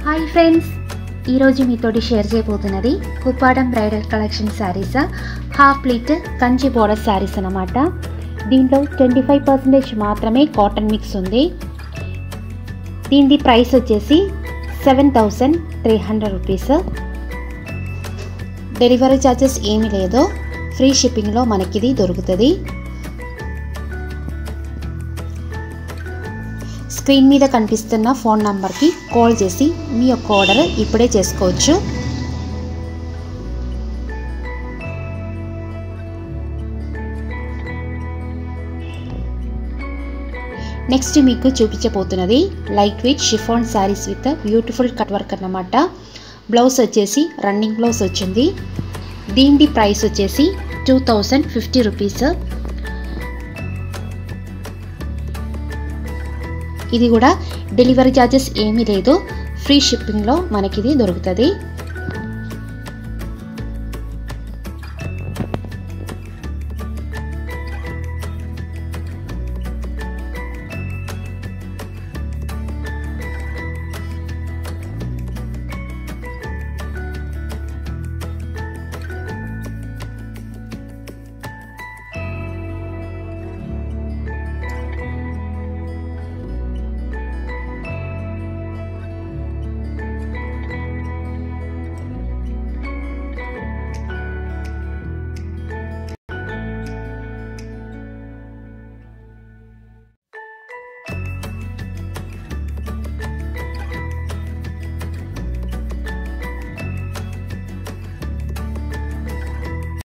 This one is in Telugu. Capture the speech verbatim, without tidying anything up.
హాయ్ ఫ్రెండ్స్, ఈరోజు మీతోటి షేర్ చేయబోతున్నది Kuppadam bridal collection sarees half pleat Kanchi border sarees అన్నమాట. దీంట్లో ట్వంటీ ఫైవ్ పర్సెంటేజ్ మాత్రమే కాటన్ మిక్స్ ఉంది. దీని ప్రైస్ వచ్చేసి seven thousand three hundred rupees. Delivery charges ఏమీ లేదు, ఫ్రీ షిప్పింగ్లో మనకి ఇది దొరుకుతుంది. స్క్రీన్ మీద కనిపిస్తున్న ఫోన్ నంబర్కి కాల్ చేసి మీ యొక్క ఆర్డర్ ఇప్పుడే చేసుకోవచ్చు. నెక్స్ట్ మీకు చూపించబోతున్నది light weight chiffon sarees with beautiful cut work అన్నమాట. బ్లౌజ్ వచ్చేసి రన్నింగ్ బ్లౌజ్ వచ్చింది. దీని ప్రైస్ వచ్చేసి టూ థౌజండ్ ఫిఫ్టీ రూపీస్. ఇది కూడా డెలివరీ ఛార్జెస్ ఏమీ లేదు, ఫ్రీ షిప్పింగ్లో మనకి ఇది దొరుకుతుంది.